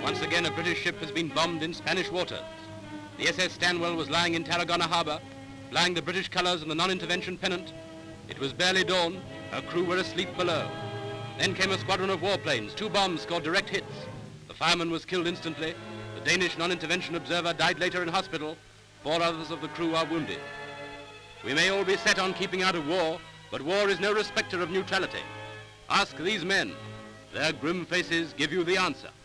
Once again, a British ship has been bombed in Spanish waters. The SS Stanwell was lying in Tarragona Harbor, flying the British colors and the non-intervention pennant. It was barely dawn. Her crew were asleep below. Then came a squadron of warplanes. 2 bombs scored direct hits. The fireman was killed instantly. The Danish non-intervention observer died later in hospital. 4 others of the crew are wounded. We may all be set on keeping out of war, but war is no respecter of neutrality. Ask these men. Their grim faces give you the answer.